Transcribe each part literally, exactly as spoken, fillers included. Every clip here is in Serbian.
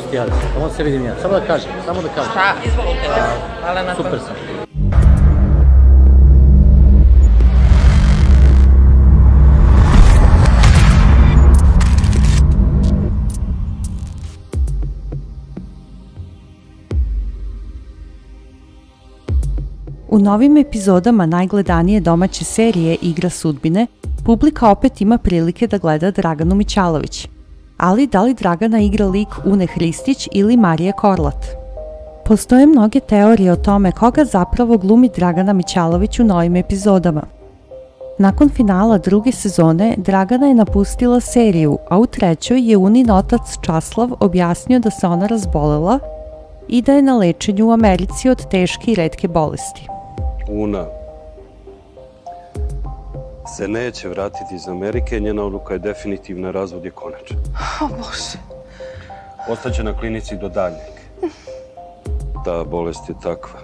ti adres, samo da se vidim ja, samo da kažem, samo da kažem. Šta, izvolite vas, hvala na to. Super sam. U novim epizodama najgledanije domaće serije Igra sudbine, publika opet ima prilike da gleda Draganu Mićalović. Ali da li Dragana igra lik Une Hristić ili Marije Korlat? Postoje mnoge teorije o tome koga zapravo glumi Dragana Mićalović u novim epizodama. Nakon finala druge sezone, Dragana je napustila seriju, a u trećoj je Unin otac Časlav objasnio da se ona razbolela i da je na lečenju u Americi od teške i retke bolesti. Una se neće vratiti iz Amerike, njena odluka je definitivna, razvod je konačan. O Bože. Ostaće na klinici do daljnjeg. Ta bolest je takva.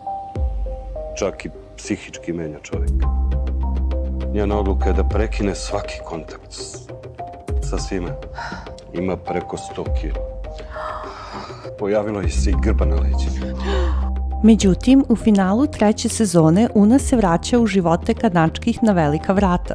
Čak i psihički menja čovjeka. Njena odluka je da prekine svaki kontakt sa svima. Ima preko sto kila. Pojavilo je se i grba na leđima. Međutim, u finalu treće sezone Una se vraća u živote Kanačkih na velika vrata.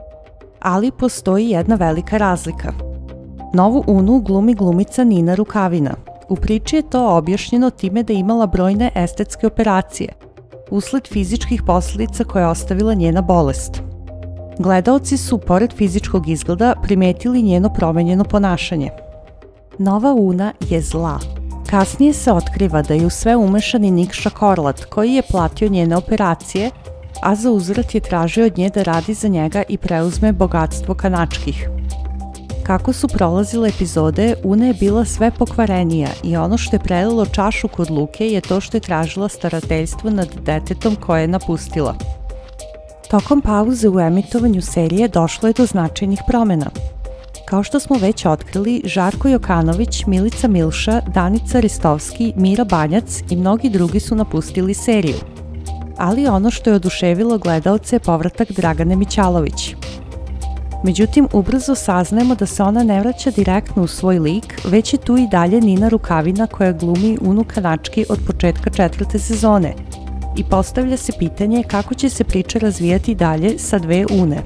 Ali postoji jedna velika razlika. Novu Unu glumi glumica Nina Rukavina. U priči je to objašnjeno time da je imala brojne estetske operacije, usled fizičkih posljedica koje je ostavila njena bolest. Gledaoci su, pored fizičkog izgleda, primetili njeno promenjeno ponašanje. Nova Una je zla. Kasnije se otkriva da je u sve umešan i Nikša Korlat, koji je platio njene operacije, a za uzvrat je tražio od nje da radi za njega i preuzme bogatstvo Kanačkih. Kako su prolazile epizode, Una je bila sve pokvarenija i ono što je prelilo čašu kod Luke je to što je tražila starateljstvo nad detetom koje je napustila. Tokom pauze u emitovanju serije došlo je do značajnih promjena. Kao što smo već otkrili, Žarko Jokanović, Milica Milša, Danica Ristovski, Mira Banjac i mnogi drugi su napustili seriju. Ali ono što je oduševilo gledaoce je povratak Dragane Mićalović. Međutim, ubrzo saznajemo da se ona ne vraća direktno u svoj lik, već je tu i dalje Nina Rukavina koja glumi Unu Kanački od početka četvrte sezone. I postavlja se pitanje kako će se priča razvijati dalje sa dve Une.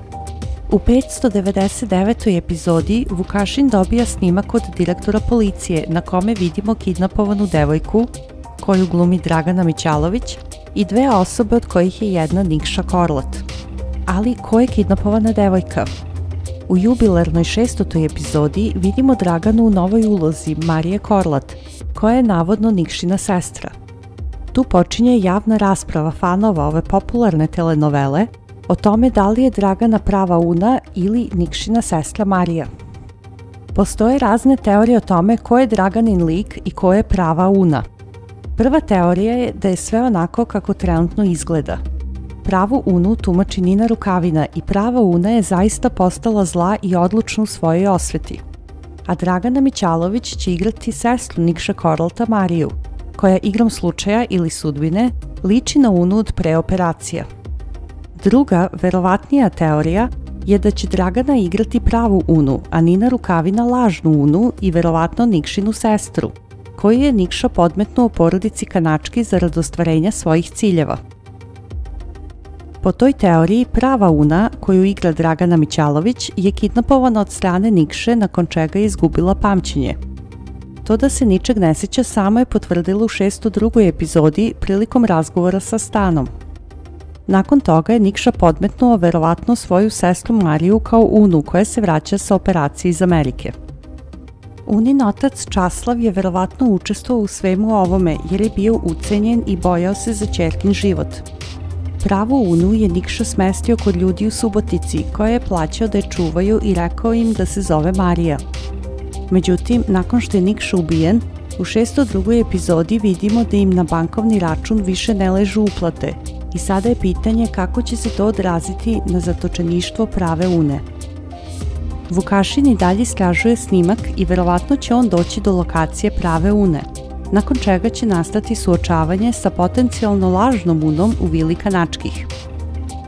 U petsto devedeset devetoj epizodi Vukašin dobija snimak od direktora policije na kome vidimo kidnapovanu devojku, koju glumi Dragana Mićalović, i dve osobe od kojih je jedna Nikša Korlat. Ali ko je kidnapovana devojka? U jubilarnoj šestotoj epizodi vidimo Draganu u novoj ulozi Marije Korlat, koja je navodno Nikšina sestra. Tu počinje javna rasprava fanova ove popularne telenovele o tome da li je Dragana prava Una ili Nikšina sestra Marija. Postoje razne teorije o tome ko je Draganin lik i ko je prava Una. Prva teorija je da je sve onako kako trenutno izgleda. Pravu Unu tumači Nina Rukavina i prava Una je zaista postala zla i odlučna u svojoj osveti. A Dragana Mićalović će igrati sestru Nikše Korlata Mariju, koja igrom slučaja ili sudbine liči na Unu od pre operacija. Druga, verovatnija teorija je da će Dragana igrati pravu Unu, a Nina Rukavina lažnu Unu i verovatno Nikšinu sestru, koju je Nikša podmetnuo porodici Kanački zarad ostvarenja svojih ciljeva. Po toj teoriji, prava Una, koju igra Dragana Mićalović, je kidnapovana od strane Nikše nakon čega je izgubila pamćenje. To da se ničeg ne sjeća samo je potvrdilo u šeststo drugoj epizodi prilikom razgovora sa Stanom. Nakon toga je Nikša podmetnuo verovatno svoju sestru Mariju kao Unu koja se vraća sa operacije iz Amerike. Unin otac Časlav je verovatno učestvovao u svemu ovome jer je bio ucenjen i bojao se za ćerkin život. Pravu Unu je Nikša smestio kod ljudi u Subotici koje je plaćao da je čuvaju i rekao im da se zove Marija. Međutim, nakon što je Nikša ubijen, u šeststo drugoj epizodi vidimo da im na bankovni račun više ne ležu uplate i sada je pitanje kako će se to odraziti na zatočeništvo prave Une. Vukašin i dalje istražuje snimak i verovatno će on doći do lokacije prave Une, nakon čega će nastati suočavanje sa potencijalno lažnom Unom u vili Kanačkih.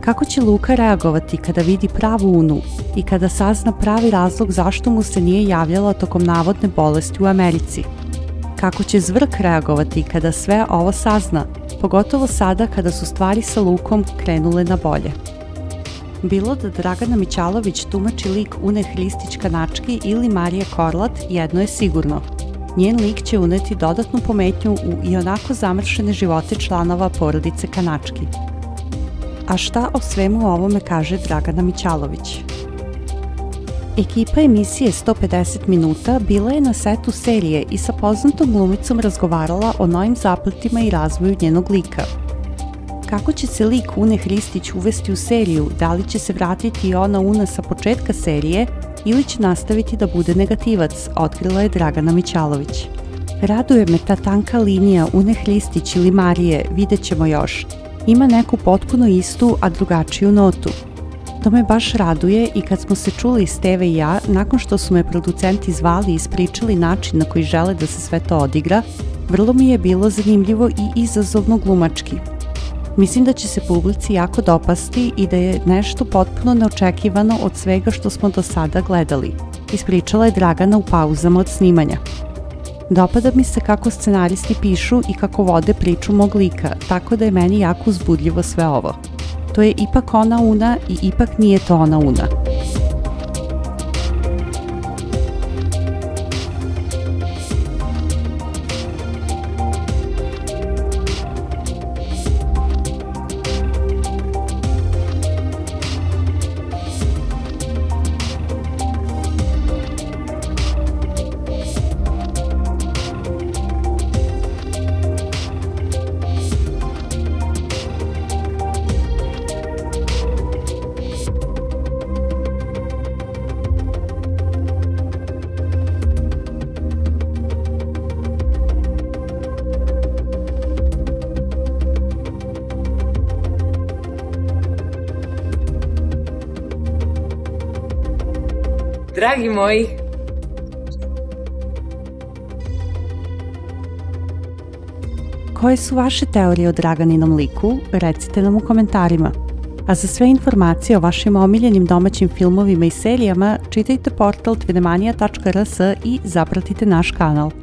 Kako će Luka reagovati kada vidi pravu Unu i kada sazna pravi razlog zašto mu se nije javljala tokom navodne bolesti u Americi? Kako će Zvrk reagovati kada sve ovo sazna, pogotovo sada kada su stvari sa Lukom krenule na bolje? Bilo da Dragana Mićalović tumači lik Une Hristić-Kanački ili Marije Korlat, jedno je sigurno. Njen lik će uneti dodatnu pometnju u ionako zamršene živote članova porodice Kanački. A šta o svemu ovome kaže Dragana Mićalović? Ekipa emisije sto pedeset minuta bila je na setu serije i sa poznatom glumicom razgovarala o novim zapletima i razvoju njenog lika. Kako će se lik Une Hristić uvesti u seriju, da li će se vratiti i ona Una sa početka serije ili će nastaviti da bude negativac, otkrila je Dragana Mićalović. Raduje me ta tanka linija Une Hristić ili Marije, vidjet ćemo još. Ima neku potpuno istu, a drugačiju notu. To me baš raduje i kad smo se čuli Steve i ja, nakon što su me producenti zvali i ispričali način na koji žele da se sve to odigra, vrlo mi je bilo zanimljivo i izazovno glumački. Mislim da će se publici jako dopasti i da je nešto potpuno neočekivano od svega što smo do sada gledali, ispričala je Dragana u pauzama od snimanja. Dopada mi se kako scenaristi pišu i kako vode priču mog lika, tako da je meni jako uzbudljivo sve ovo. To je ipak ona Una i ipak nije to ona Una. Dragi moji, koje su vaše teorije o Draganinom liku? Recite nam u komentarima. A za sve informacije o vašim omiljenim domaćim filmovima i serijama čitajte portal tvinemanija tačka r s i zapratite naš kanal.